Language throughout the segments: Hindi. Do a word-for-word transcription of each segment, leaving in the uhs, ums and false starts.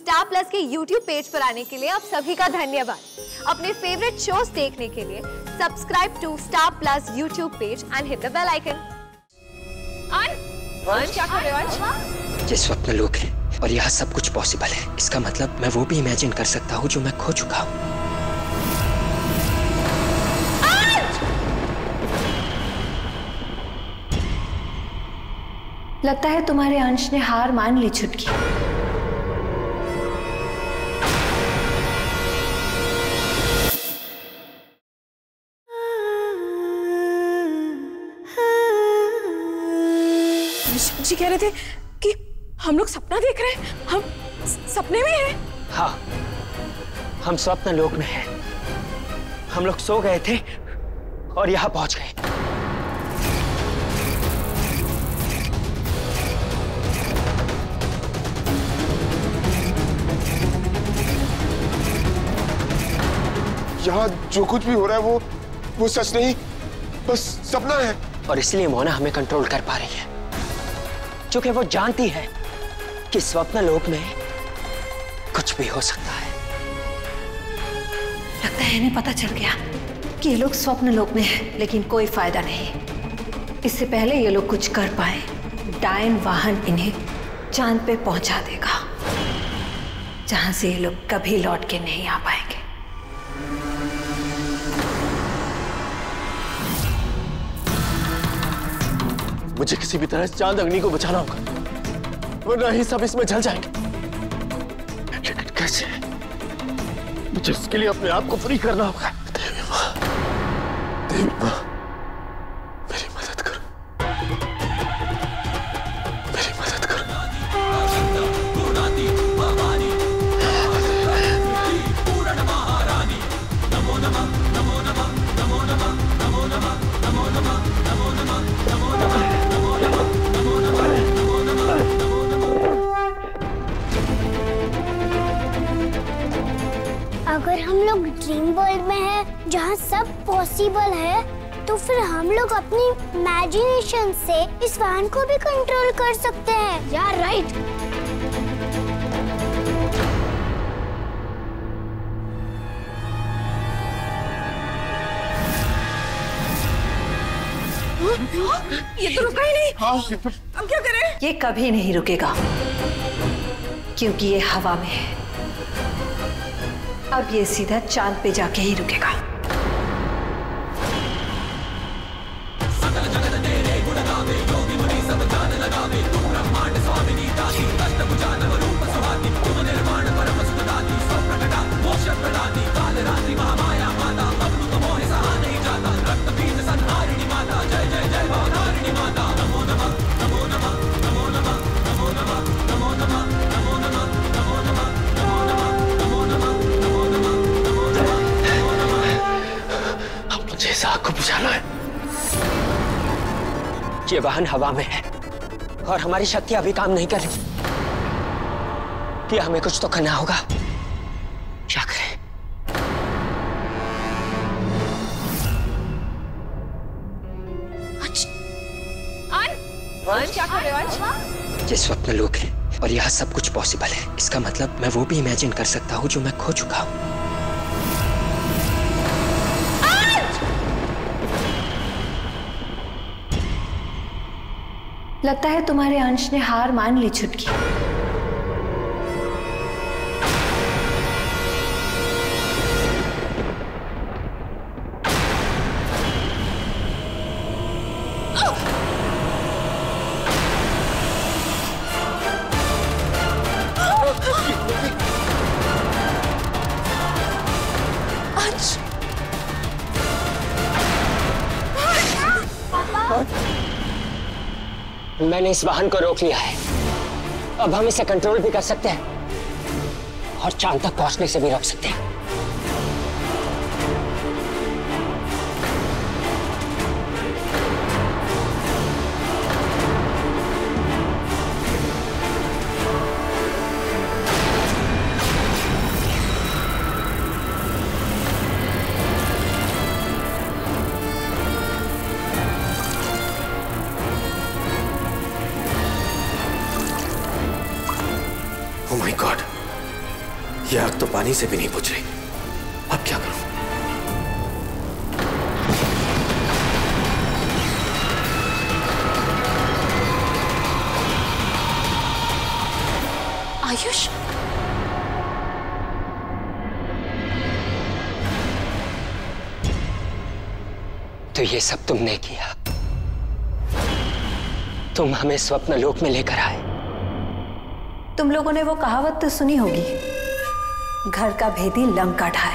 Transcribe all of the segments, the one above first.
स्टार प्लस के यूट्यूब पेज पर आने के लिए आप सभी का धन्यवाद। अपने फेवरेट शोज देखने के लिए subscribe to Star Plus YouTube page and hit the bell icon. Ansh, क्या कर रहे हो अंश? ये स्वप्न लोक है और यहाँ सब कुछ पॉसिबल है। इसका मतलब मैं वो भी इमेजिन कर सकता हूँ जो मैं खो चुका हूँ। लगता है तुम्हारे अंश ने हार मान ली छुटकी। जी कह रहे थे कि हम लोग सपना देख रहे हैं। हम सपने में हैं। हाँ, हम स्वप्न लोक में हैं। हम लोग सो गए थे और यहाँ पहुंच गए। यहाँ जो कुछ भी हो रहा है वो वो सच नहीं, बस सपना है। और इसलिए मोना हमें कंट्रोल कर पा रही है, क्योंकि वो जानती है कि स्वप्न लोक में कुछ भी हो सकता है। लगता है इन्हें पता चल गया कि ये लोग स्वप्न लोक में हैं, लेकिन कोई फायदा नहीं। इससे पहले ये लोग कुछ कर पाए, डायन वाहन इन्हें चांद पे पहुंचा देगा, जहां से ये लोग कभी लौट के नहीं आ पाएंगे। मुझे किसी भी तरह चांद अग्नि को बचाना होगा, वरना ही सब इसमें जल जाएंगे। लेकिन कैसे? मुझे इसके लिए अपने आप को फ्री करना होगा। देवी माँ, देवी माँ, मेरी मदद करो, मेरी मदद करो। नमो नमः, नमो नमः, नमो नमः, नमो नमः, नमो नमः, नमो नमः, नमो नमः। अगर हम लोग ड्रीम वर्ल्ड में हैं, जहाँ सब पॉसिबल है, तो फिर हम लोग अपनी इमेजिनेशन से इस वाहन को भी कंट्रोल कर सकते हैं। यार राइट। ये तो रुका ही नहीं। हाँ, अब क्या करें? ये कभी नहीं रुकेगा, क्योंकि ये हवा में है। अब ये सीधा चांद पे जाके ही रुकेगा। ये वाहन हवा में है और हमारी शक्ति अभी काम नहीं कर रही। ये हमें कुछ तो करना होगा। क्या करें? अंश, अंश क्या कर रहे हो अंश? ये स्वप्न लोक है और यहाँ सब कुछ पॉसिबल है। इसका मतलब मैं वो भी इमेजिन कर सकता हूँ जो मैं खो चुका हूँ। लगता है तुम्हारे अंश ने हार मान ली छुटकी। अंश, मैंने इस वाहन को रोक लिया है। अब हम इसे कंट्रोल भी कर सकते हैं और चांद तक पहुंचने से भी रोक सकते हैं। Oh my God! ये आग तो पानी से भी नहीं बुझ रही, अब क्या करूं? आयुष, तो ये सब तुमने किया। तुम हमें स्वप्न लोक में लेकर आए। तुम लोगों ने वो कहावत तो सुनी होगी, घर का भेदी लंका ढाए।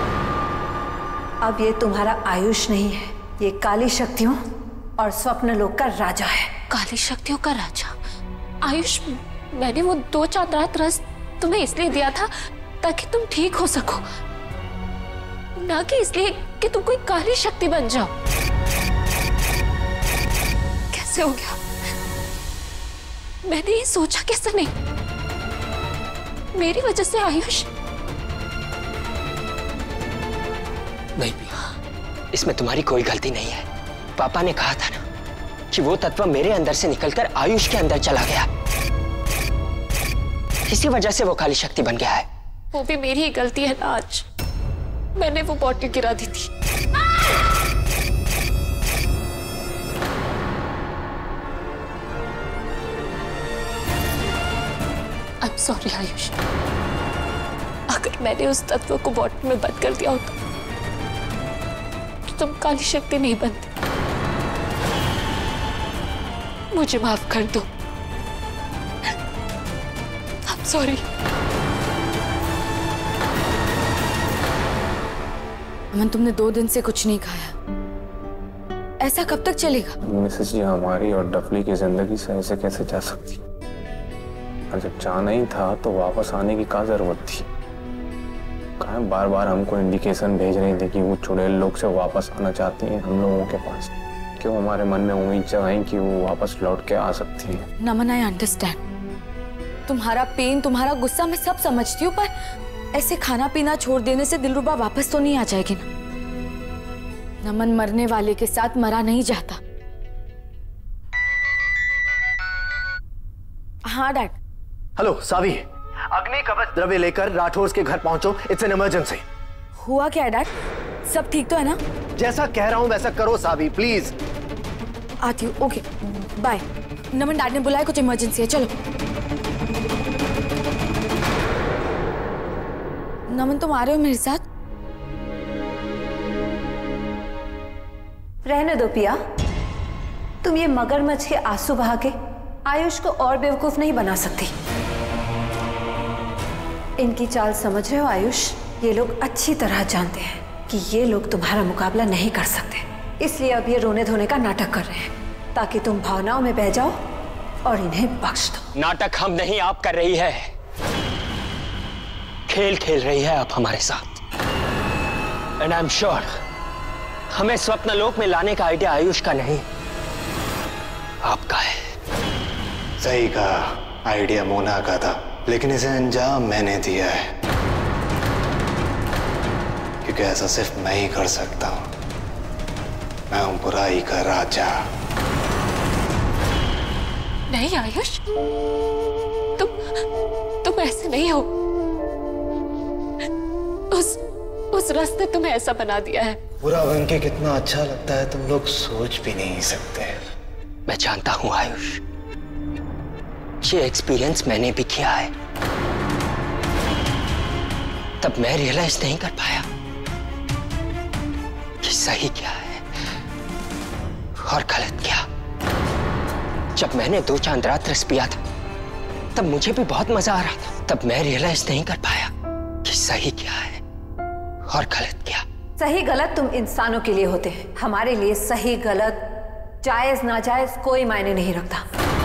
अब ये तुम्हारा आयुष नहीं है, ये काली शक्तियों और स्वप्न लोक का राजा है। काली शक्तियों का राजा? आयुष, मैंने वो दो चांद रात रस तुम्हें इसलिए दिया था ताकि तुम ठीक हो सको, ना कि इसलिए कि तुम कोई काली शक्ति बन जाओ। कैसे हो गया? मैंने ये सोचा कैसे नहीं? मेरी वजह से आयुष? नहीं पिया, इसमें तुम्हारी कोई गलती नहीं है। पापा ने कहा था ना कि वो तत्व मेरे अंदर से निकलकर आयुष के अंदर चला गया, इसी वजह से वो काली शक्ति बन गया है। वो भी मेरी ही गलती है ना। आज मैंने वो बॉटल गिरा दी थी। I am sorry Ayush. अगर मैंने उस तत्व को बॉटल में बंद कर दिया होता तो तुम काली शक्ति नहीं बनती। मुझे माफ कर दो। आई एम सॉरी। अमन, तुमने दो दिन से कुछ नहीं खाया, ऐसा कब तक चलेगा? मिसेस जी, हमारी और डफली की जिंदगी से ऐसे कैसे जा सकती? और जब जाना ही था तो वापस आने की क्या जरूरत थी? कहा बार बार हमको इंडिकेशन भेज रही थी कि वो चुड़ैल लोग से वापस आना चाहती हैं हम लोगों के पास। क्यों हमारे मन में उम्मीद जगाई कि वो वापस लौट के आ सकती है? नमन, आई अंडरस्टैंड तुम्हारा पेन, तुम्हारा गुस्सा मैं सब समझती हूँ, पर ऐसे खाना पीना छोड़ देने से दिलरुबा वापस तो नहीं आ जाएगी ना। नमन मरने वाले के साथ मरा नहीं जाता। हाँ डैड। हेलो सावी, अग्नि कवच द्रव्य लेकर राठौर के घर पहुंचो, इट्स एन इमरजेंसी। हुआ क्या डैड? सब ठीक तो है ना? जैसा कह रहा हूं वैसा करो सावी, प्लीज। आती हूँ। Okay bye. नमन, डैड ने बुलाया, कुछ इमरजेंसी है, चलो। नमन, तुम आ रहे हो मेरे साथ? रहने दो पिया, तुम ये मगरमच्छ के आंसू बहा के आयुष को और बेवकूफ नहीं बना सकती। इनकी चाल समझ रहे हो आयुष? ये लोग अच्छी तरह जानते हैं कि ये लोग तुम्हारा मुकाबला नहीं कर सकते, इसलिए अब ये रोने धोने का नाटक कर रहे हैं ताकि तुम भावनाओं में बह जाओ और इन्हें बख्श दो। नाटक हम नहीं, आप कर रही है। खेल खेल रही है आप हमारे साथ। एंड आई एम श्योर हमें स्वप्न लोक में लाने का आइडिया आयुष का नहीं, आपका है। सही कहा, आइडिया मोना का था, लेकिन इसे अंजाम मैंने दिया है, क्योंकि ऐसा सिर्फ मैं ही कर सकता हूं। मैं हूं बुराई का राजा। नहीं आयुष, तुम तुम ऐसे नहीं हो। उस उस रास्ते तुम्हें ऐसा बना दिया है। बुरा बन के कितना अच्छा लगता है तुम लोग सोच भी नहीं सकते। मैं जानता हूं आयुष, ये एक्सपीरियंस मैंने भी किया है। तब मैं रियलाइज नहीं कर पाया कि सही क्या है और गलत क्या। जब मैंने दो चांद रात रस पिया था तब मुझे भी बहुत मजा आ रहा था। तब मैं रियलाइज नहीं कर पाया कि सही क्या है और गलत क्या। सही गलत तुम इंसानों के लिए होते हैं, हमारे लिए सही गलत, जायज नाजायज कोई मायने नहीं रखता।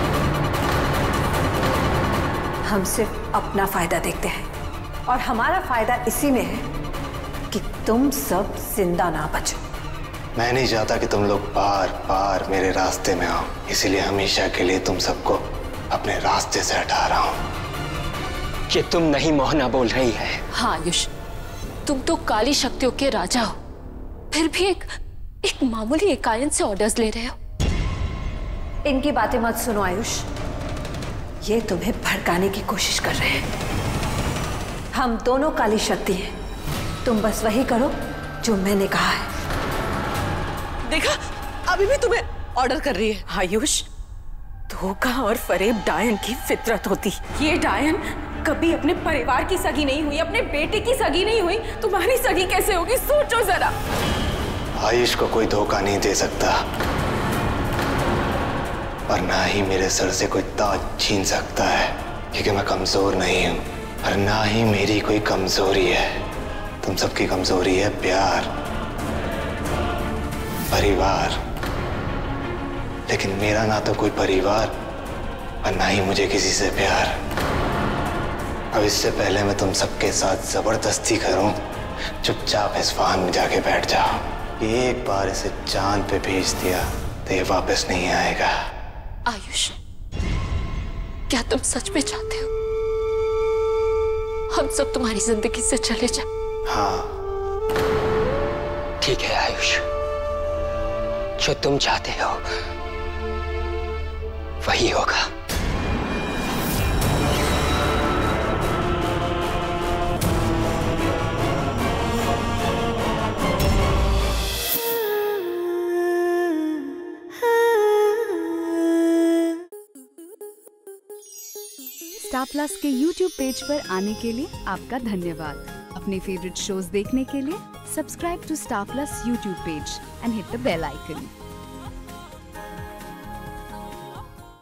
हम सिर्फ अपना फायदा देखते हैं और हमारा फायदा इसी में है कि तुम सब जिंदा ना बचो। मैं नहीं चाहता कि तुम लोग बार बार मेरे रास्ते में आओ, इसीलिए हमेशा के लिए तुम सबको अपने रास्ते से हटा रहा हूं। कि तुम नहीं मोहना बोल रही है। हाँ आयुष, तुम तो काली शक्तियों के राजा हो, फिर भी एक एक मामूली इकायन से ऑर्डर्स ले रहे हो। इनकी बातें मत सुनो आयुष, ये तुम्हें भड़काने की कोशिश कर रहे हैं। हम दोनों काली शक्ति हैं। तुम बस वही करो जो मैंने कहा है। देखा, अभी भी तुम्हें ऑर्डर कर रही है। आयुष, धोखा और फरेब डायन की फितरत होती। ये डायन कभी अपने परिवार की सगी नहीं हुई, अपने बेटे की सगी नहीं हुई, तुम्हारी सगी कैसे होगी? सोचो जरा। आयुष को कोई धोखा नहीं दे सकता और ना ही मेरे सर से कोई ताज छीन सकता है, क्योंकि मैं कमजोर नहीं हूं और ना ही मेरी कोई कमजोरी है। तुम सबकी कमजोरी है प्यार, परिवार, लेकिन मेरा ना तो कोई परिवार और ना ही मुझे किसी से प्यार। अब इससे पहले मैं तुम सबके साथ जबरदस्ती करूं, चुपचाप इस वाहन में जाके बैठ जाओ। एक बार इसे चांद पे भेज दिया तो ये वापस नहीं आएगा। आयुष, क्या तुम सच में चाहते हो हम सब तुम्हारी जिंदगी से चले जाएं? हाँ, ठीक है आयुष, जो तुम चाहते हो वही होगा। स्टार प्लस के यूट्यूब पेज पर आने के लिए आपका धन्यवाद। अपने फेवरेट शोज देखने के लिए subscribe to Star Plus YouTube page and hit the bell icon.